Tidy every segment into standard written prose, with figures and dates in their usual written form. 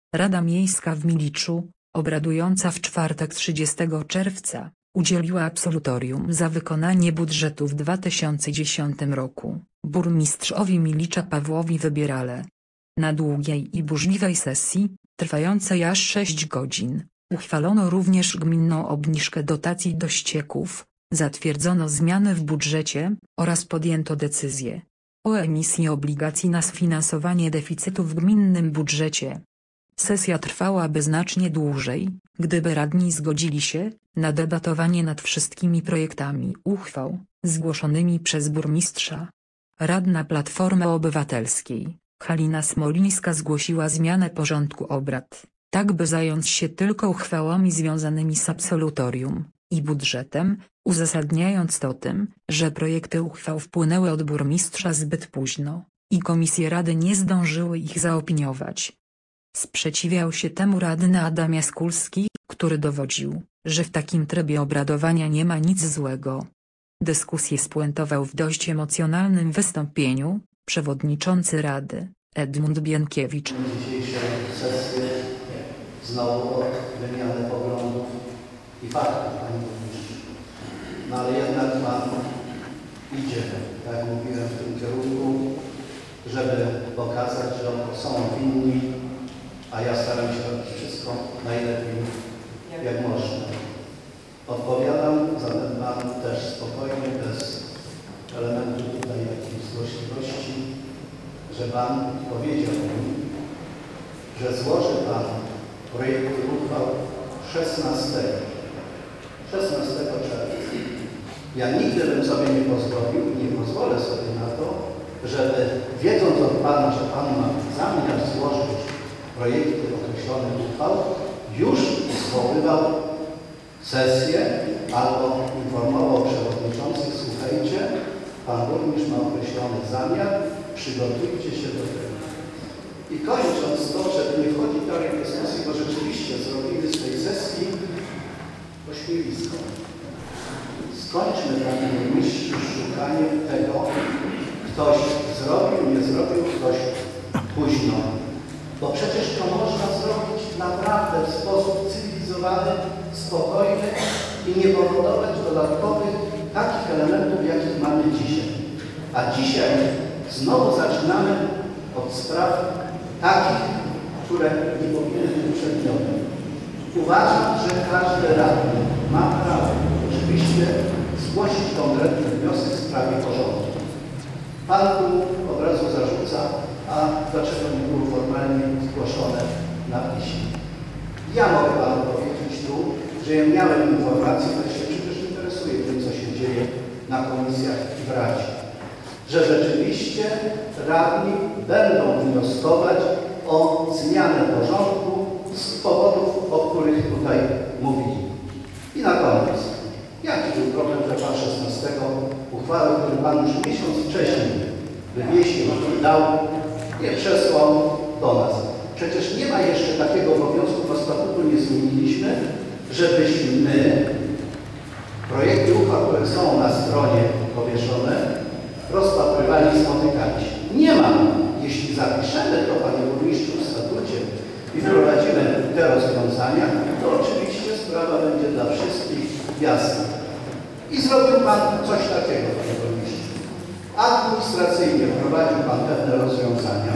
Rada Miejska w Miliczu, obradująca w czwartek 30 czerwca, udzieliła absolutorium za wykonanie budżetu w 2010 roku burmistrzowi Milicza Pawłowi Wybierale. Na długiej i burzliwej sesji, trwającej aż 6 godzin, uchwalono również gminną obniżkę dotacji do ścieków, zatwierdzono zmiany w budżecie oraz podjęto decyzję o emisji obligacji na sfinansowanie deficytu w gminnym budżecie. Sesja trwałaby znacznie dłużej, gdyby radni zgodzili się na debatowanie nad wszystkimi projektami uchwał zgłoszonymi przez burmistrza. Radna Platformy Obywatelskiej, Halina Smolińska, zgłosiła zmianę porządku obrad, tak by zająć się tylko uchwałami związanymi z absolutorium i budżetem, uzasadniając to tym, że projekty uchwał wpłynęły od burmistrza zbyt późno i komisje rady nie zdążyły ich zaopiniować. Sprzeciwiał się temu radny Adam Jaskulski, który dowodził, że w takim trybie obradowania nie ma nic złego. Dyskusję spuentował w dość emocjonalnym wystąpieniu przewodniczący Rady, Edmund Bienkiewicz. Dzisiejszej sesji znowu od wymiany poglądów i faktów, panie burmistrzu. No ale jednak pan idzie, tak jak mówiłem, w tym kierunku, żeby pokazać, że są winni, a ja staram się robić wszystko najlepiej, jak można. Odpowiadam zatem panu też spokojnie, bez elementu tutaj jakiejś złośliwości, że pan powiedział mi, że złoży pan projekt uchwał 16 czerwca. Ja nigdy bym sobie nie pozwolił i nie pozwolę sobie na to, żeby wiedząc od pana, że pan ma zamiar złożyć projekty określonych uchwał, już zwoływał sesję albo informował przewodniczących: słuchajcie, pan burmistrz ma określony zamiar, przygotujcie się do tego. I kończąc to, żeby nie wchodzić dalej w dyskusji, bo rzeczywiście zrobimy z tej sesji pośmiewisko. Skończmy, panie burmistrzu, szukanie tego, ktoś zrobił, nie zrobił, ktoś późno. Bo przecież to można zrobić naprawdę w sposób cywilizowany, spokojny i nie powodować dodatkowych takich elementów, jakich mamy dzisiaj. A dzisiaj znowu zaczynamy od spraw takich, które nie powinny być przedmiotem. Uważam, że każdy radny ma prawo oczywiście zgłosić konkretny wniosek w sprawie porządku. Pan tu od razu zarzuca, a dlaczego nie było formalnie zgłoszone na piśmie. Ja mogę panu powiedzieć tu, że ja miałem informację, że się przecież interesuje tym, co się dzieje na komisjach i w Radzie, że rzeczywiście radni będą wnioskować o zmianę porządku z powodów, o których tutaj mówili. I na koniec, jaki był problem, że pan 16 uchwały, który pan już miesiąc wcześniej wywiesił, dał, nie przesłał do nas. Przecież nie ma jeszcze takiego obowiązku, bo statutu nie zmieniliśmy, żebyśmy my projekty uchwał, które są na stronie powieszone, rozpatrywali i spotykali się. Nie ma. Jeśli zapiszemy to, panie burmistrzu, w statucie i wprowadzimy te rozwiązania, to oczywiście sprawa będzie dla wszystkich jasna. I zrobił pan coś takiego, panie burmistrzu. Administracyjnie wprowadził pan pewne rozwiązania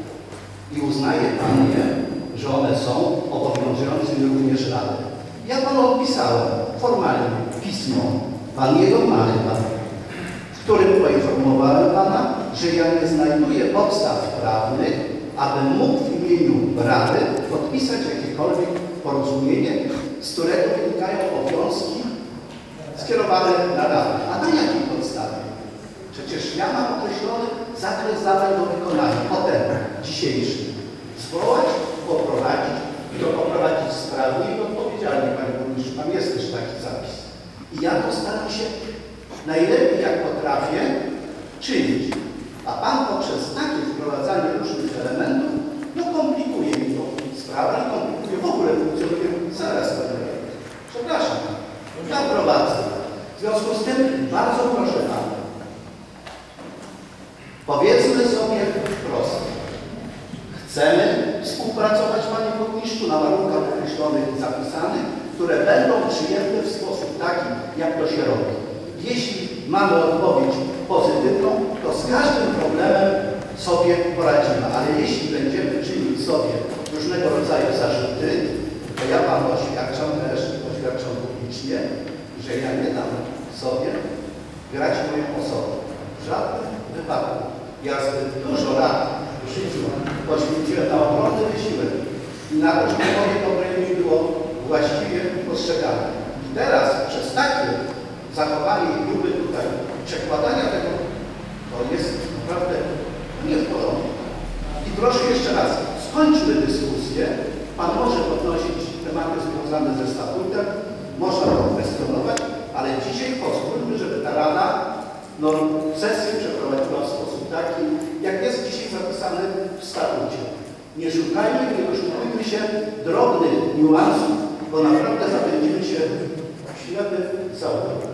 i uznaje pan je, że one są obowiązujące również Radę. Ja panu odpisałem formalnie pismo, pan jego ma chyba, w którym poinformowałem pana, że ja nie znajduję podstaw prawnych, aby mógł w imieniu Rady podpisać jakiekolwiek porozumienie, z którego wynikają obowiązki skierowane na Radę. A na jakiej podstawie? Przecież ja mam określony zakres zadań do wykonania, potem dzisiejszy. Zwołać, poprowadzić i to poprowadzić sprawnie i odpowiedzialnie, panie burmistrzu. Tam jest też taki zapis. I ja to staram się najlepiej, jak potrafię, czynić. A pan poprzez takie wprowadzanie różnych elementów, no komplikuje mi to sprawę i komplikuje w ogóle funkcjonowanie. Zaraz, panie redaktorze. Przepraszam. Ja prowadzę. W związku z tym bardzo proszę pana. Powiedzmy sobie wprost. Chcemy współpracować, panie burmistrzu? kilku na warunkach określonych i zapisanych, które będą przyjęte w sposób taki, jak to się robi. Jeśli mamy odpowiedź pozytywną, to z każdym problemem sobie poradzimy, ale jeśli będziemy czynić sobie różnego rodzaju zarzuty, to ja Panu oświadczam publicznie, że ja nie dam sobie grać moją osobą. W żadnym wypadku. Ja zbyt dużo lat w życiu poświęciłem na ogromny wysiłek i na to, żeby moje dobre było właściwie postrzegane. I teraz przez takie zachowanie i próby tutaj przekładania tego, to jest naprawdę nie w porządku. I proszę jeszcze raz, skończmy dyskusję. Pan może podnosić tematy związane ze statutem, można to kwestionować, ale dzisiaj pozwólmy, żeby ta Rada sesję przeprowadziła w sposób taki, jak jest dzisiaj zapisane w statucie. Nie doszukujmy się drobnych niuansów, bo naprawdę zabędziemy się ślepy zaułek.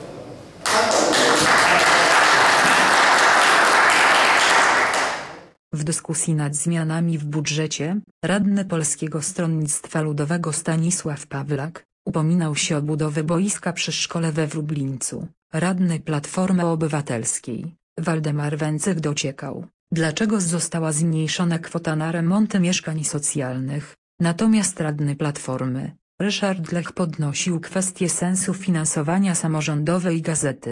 W dyskusji nad zmianami w budżecie, radny Polskiego Stronnictwa Ludowego Stanisław Pawlak upominał się o budowę boiska przy szkole we Wróblińcu. Radny Platformy Obywatelskiej, Waldemar Węcyk dociekał, dlaczego została zmniejszona kwota na remonty mieszkań socjalnych, natomiast radny Platformy, Ryszard Lech podnosił kwestię sensu finansowania samorządowej gazety.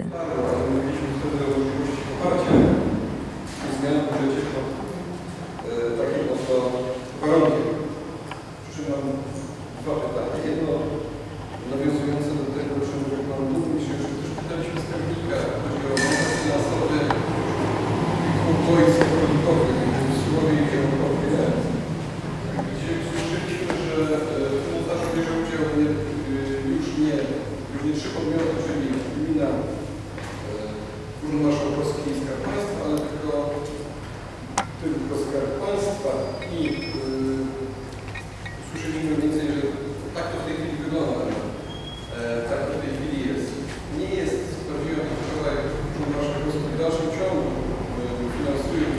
Nawiązujące do tego, o czym mówił Pan Burmistrz, już też pytaliśmy skarbnika, chodzi o remonty finansowe boisk produktowych w Słuchowie i Kierunkowie, gdzie słyszeliśmy, że w tym montażu bierze udział już nie 3 podmioty, czyli gmina, Urząd Marszałkowski i Skarb Państwa, ale tylko Skarb Państwa i słyszeliśmy mniej więcej, że tak to w tej chwili wygląda. Tak to w tej chwili jest. Nie jest, sprawdziłem to wczoraj, że Marszałkowski w dalszym ciągu finansuje w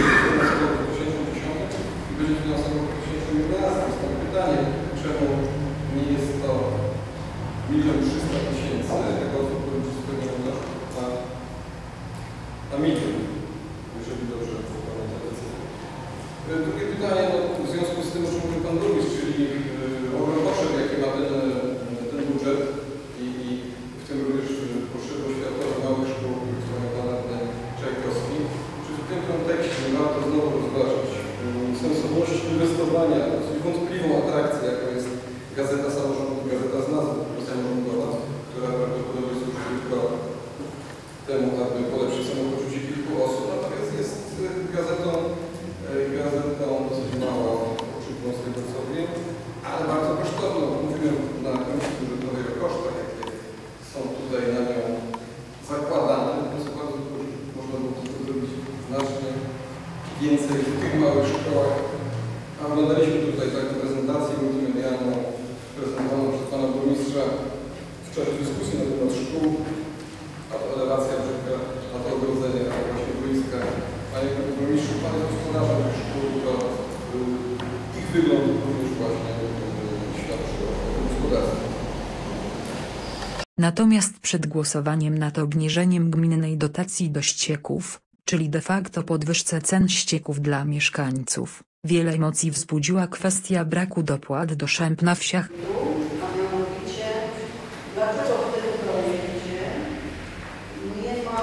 2010 i będzie finansował w 2011. Jest tam pytanie, czemu nie jest to 1 300 000 tego czystego montażu na 1 000 000, jeżeli dobrze pamiętam decyzję. Drugie pytanie, w związku z tym, o czym mówił Pan Burmistrz, czyli ogrom potrzeb, jakie ma ten budżet i w tym również potrzeby oświatowe małych szkół, które Pan Radny Czajkowski. Czy w tym kontekście warto znowu rozważyć sensowność inwestowania w dosyć wątpliwą atrakcję, jaką jest Gazeta Samorządu, Gazeta z nazwy samorządowa, która prawdopodobnie służy tylko temu, aby polepszyć samopoczucie kilku osób, natomiast jest gazetą dosyć mało potrzebną z tego co wiem, ale bardzo kosztowną. Mówiłem na komisji budżetowej o kosztach, jakie są tutaj na nią zakładane. Natomiast bardzo można było to zrobić znacznie więcej w tych małych szkołach. A oglądaliśmy tutaj taką prezentację multimedialną prezentowaną przez Pana Burmistrza w czasie dyskusji na temat szkół, a to elewacja brzega, a to ogrodzenie, a to właśnie boiska. Panie Burmistrzu, Pan jest gospodarzem tych szkół, to ich wygląd również właśnie świadczy o gospodarstwie. Natomiast przed głosowaniem nad obniżeniem gminnej dotacji do ścieków, czyli de facto podwyżce cen ścieków dla mieszkańców, wiele emocji wzbudziła kwestia braku dopłat do szemp na wsiach. A mianowicie, dlaczego w tym projekcie nie ma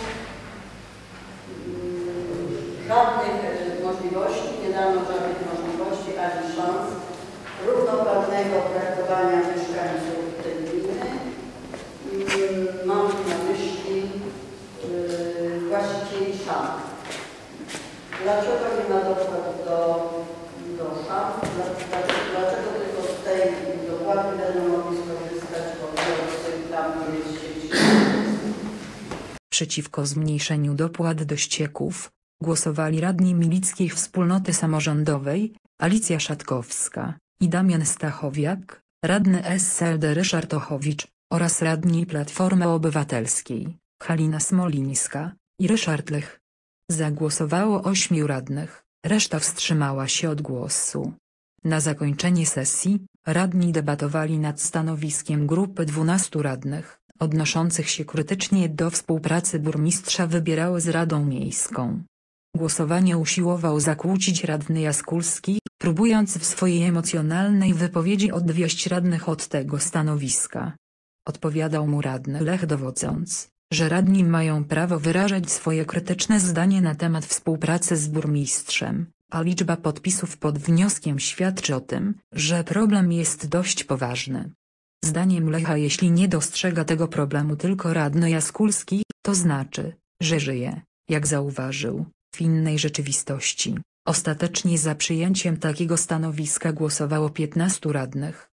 żadnych możliwości, nie dano żadnych możliwości ani szans równoprawnego traktowania mieszkańców tej gminy. Mam na myśli właścicieli szamp. Dlaczego nie ma dopłat do szamp? Dlaczego tylko z tej dopłaty będą mogli skorzystać odbiorcy tam, gdzie jest sieć? Przeciwko zmniejszeniu dopłat do ścieków głosowali radni Milickiej Wspólnoty Samorządowej, Alicja Szatkowska i Damian Stachowiak, radny SLD Ryszard Ochowicz oraz radni Platformy Obywatelskiej, Halina Smolińska i Ryszard Lech. Zagłosowało 8 radnych, reszta wstrzymała się od głosu. Na zakończenie sesji, radni debatowali nad stanowiskiem grupy 12 radnych, odnoszących się krytycznie do współpracy burmistrza wybierały z Radą Miejską. Głosowanie usiłował zakłócić radny Jaskulski, próbując w swojej emocjonalnej wypowiedzi odwieść radnych od tego stanowiska. Odpowiadał mu radny Lech, dowodząc, że radni mają prawo wyrażać swoje krytyczne zdanie na temat współpracy z burmistrzem, a liczba podpisów pod wnioskiem świadczy o tym, że problem jest dość poważny. Zdaniem Lecha, jeśli nie dostrzega tego problemu tylko radny Jaskulski, to znaczy, że żyje, jak zauważył, w innej rzeczywistości. Ostatecznie za przyjęciem takiego stanowiska głosowało 15 radnych.